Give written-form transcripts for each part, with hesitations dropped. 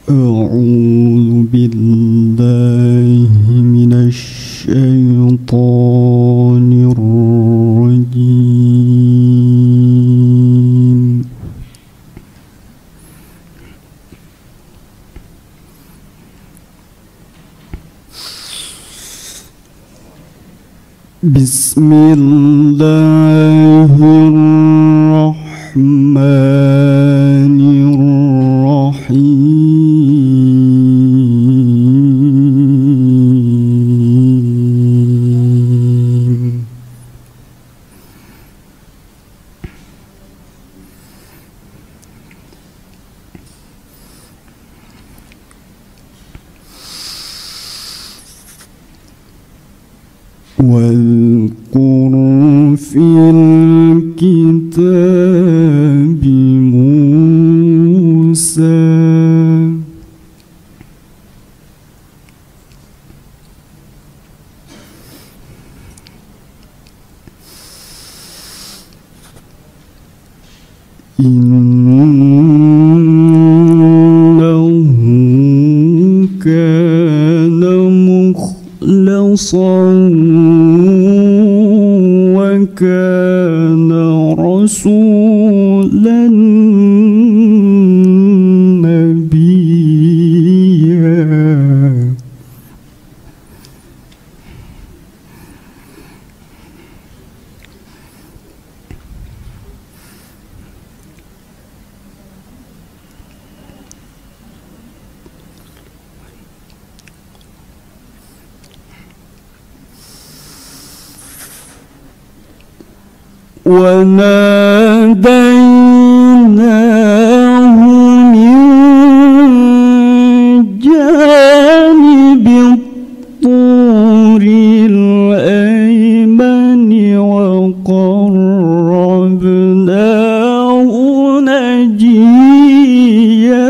أعوذ بالله من الشيطان الرجيم. بسم الله الرحمن الرحيم. واذكر في الكتاب موسى إنه كان مخلصا وكان رسولا نبيا. وناديناه من جانب الطور الأيمن وقربناه نجيا.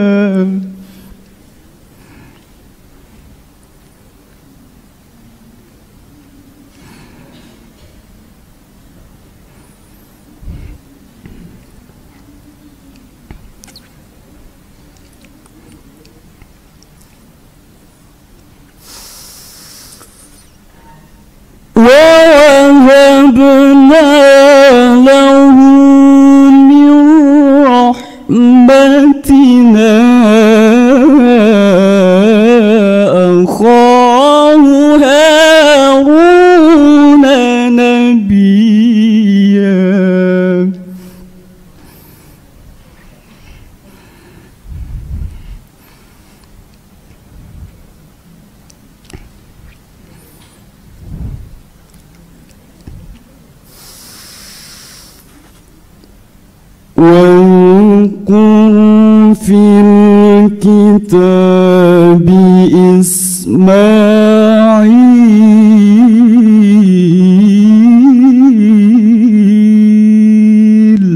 ووهبنا له من رحمتنا أخاه هارون نبيا. واذكر في الكتاب إسماعيل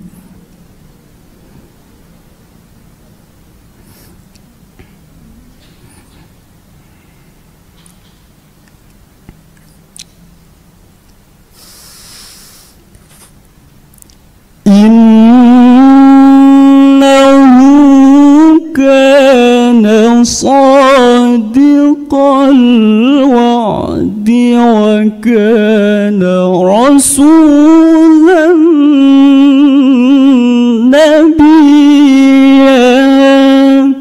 كان صادق الوعد وكان رسولا نبيا.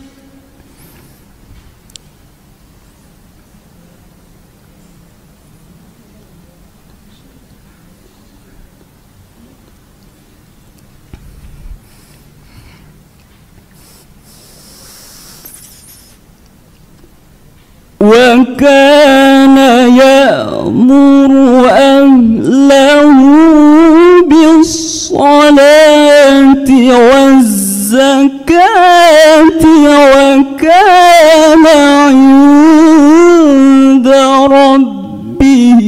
وكان يأمر أهله بالصلاة والزكاة وكان عند ربه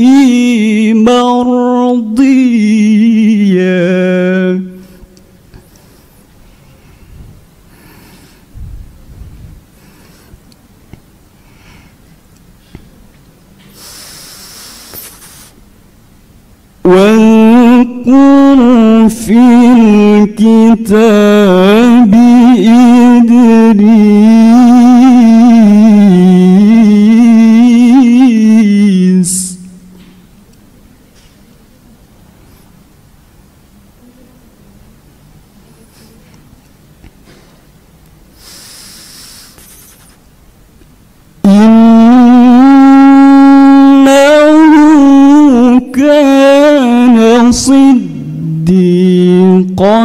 مرضيا. واذكر في الكتاب إدريس إنه كان صديقا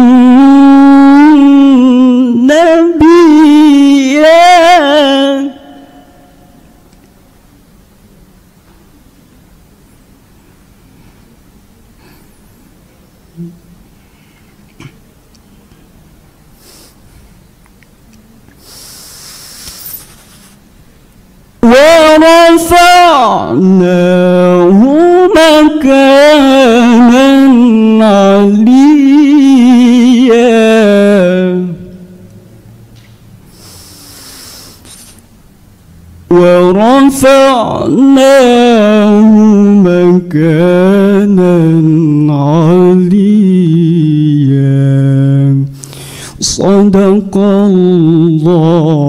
نبيا ورفعناه مكانا عليا ورفعناه مكانا عليا صدق الله